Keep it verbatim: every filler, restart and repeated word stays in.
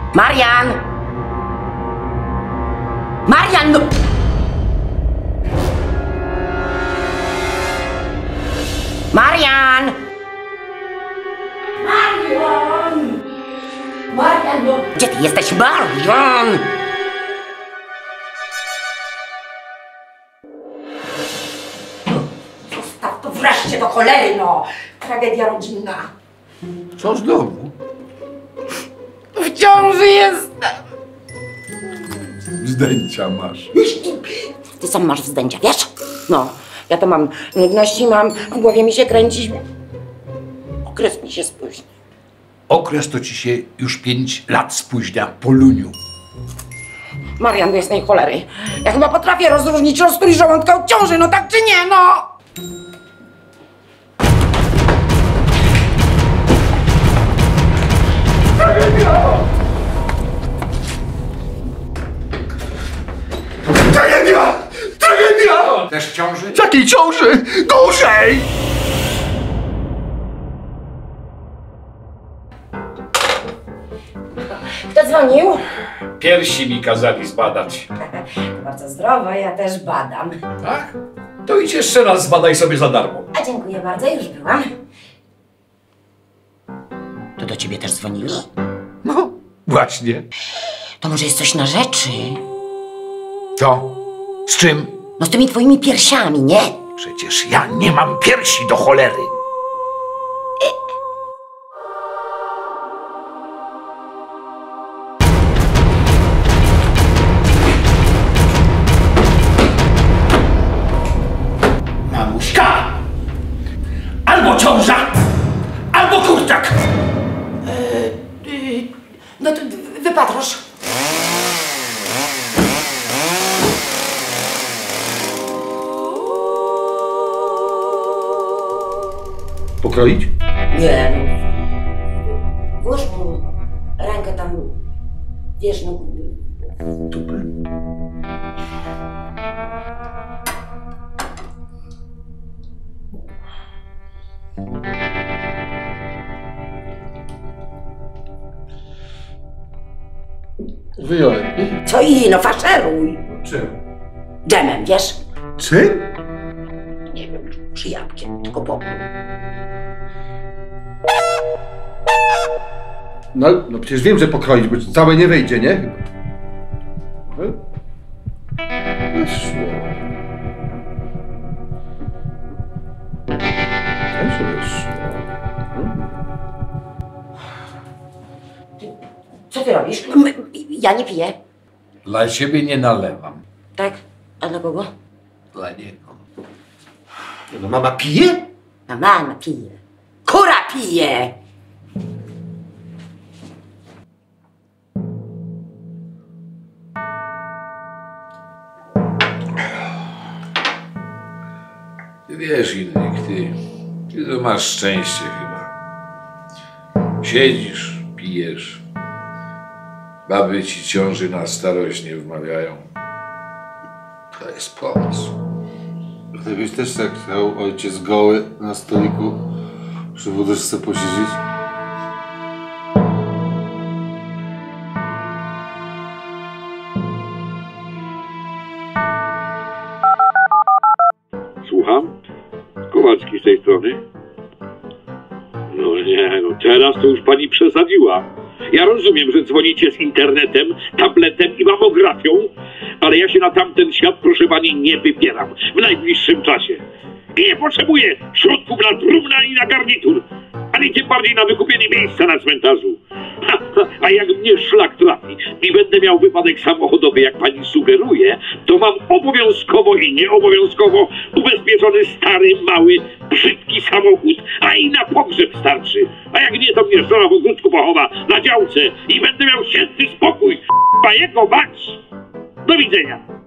Marian! Marian, no! Marian! Marian! Marian, no! Gdzie ty jesteś, Marian? Zostaw to wreszcie do cholery, no! Tragedia rodzinna. Co znowu? W ciąży jestem! Wzdęcia masz. Ty sam masz wzdęcia, wiesz? No, ja to mam nudności, mam, w głowie mi się kręci. Okres mi się spóźni. Okres to ci się już pięć lat spóźnia, Poluniu. Marian, do jasnej cholery. Ja chyba potrafię rozróżnić roztrój żołądka od ciąży, no tak czy nie, no! Tragedia! Tragedia! Też ciąży? Jakiej ciąży? Gorzej! Kto dzwonił? Piersi mi kazali zbadać. Bardzo zdrowo, ja też badam. Tak? To idź jeszcze raz zbadaj sobie za darmo. A dziękuję bardzo, już byłam. To do ciebie też dzwonili? No, właśnie. To może jest coś na rzeczy? Co? Z czym? No z tymi twoimi piersiami, nie? Przecież ja nie mam piersi do cholery. Mamuśka! Albo ciąża, albo kurczak! Yy, no to wypatrosz. Pokroić? Nie, no. Włóż mu rękę tam, wiesz, no. Dupę? Wyjąłem. Co i, no faszeruj. Czym? Dżemem, wiesz? Czym? Nie wiem, czy jabłkiem, tylko popór. No, no przecież wiem, że pokroić, bo całe nie wyjdzie, nie? Weszło. Też weszło. Co ty robisz? M- Ja nie piję. Dla ciebie nie nalewam. Tak? A dla kogo? Dla niego. No mama pije? A mama pije. Kura pije! Ty wiesz, Indyk, ty, ty to masz szczęście chyba. Siedzisz, pijesz. Baby ci ciąży na starość nie wmawiają. To jest pomysł. Gdybyś też tak chciał, ojciec goły na stoliku przy wódeczce posiedzieć? Słucham? Kowalski z tej strony? No nie, no teraz to już pani przesadziła. Ja rozumiem, że dzwonicie z internetem, tabletem i mamografią, ale ja się na tamten świat, proszę pani, nie wybieram w najbliższym czasie. I nie potrzebuję środków na trumnę ani na garnitur, ani tym bardziej na wykupienie miejsca na cmentarzu. Ha, ha, a jak mnie szlak trafi i będę miał wypadek samochodowy, jak pani sugeruje, to mam obowiązkowo i nieobowiązkowo ubezpieczony stary, mały, brzydki samochód, a i na pogrzeb starczy. A jak nie, to mnie żona w ogródku pochowa na działce i będę miał święty spokój. A jego mać! Do widzenia!